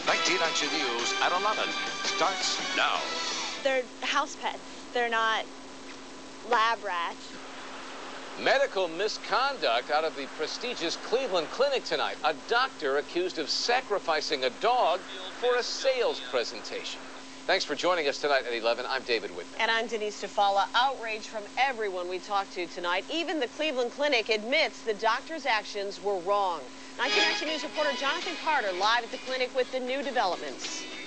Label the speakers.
Speaker 1: 19 Action News at 11 starts now.
Speaker 2: They're house pets. They're not lab rats.
Speaker 3: Medical misconduct out of the prestigious Cleveland Clinic tonight. A doctor accused of sacrificing a dog for a sales presentation. Thanks for joining us tonight at 11. I'm David Whitman.
Speaker 4: And I'm Denise DeFalla. Outrage from everyone we talked to tonight. Even the Cleveland Clinic admits the doctor's actions were wrong. 19 Action News reporter Jonathan Carter live at the clinic with the new developments.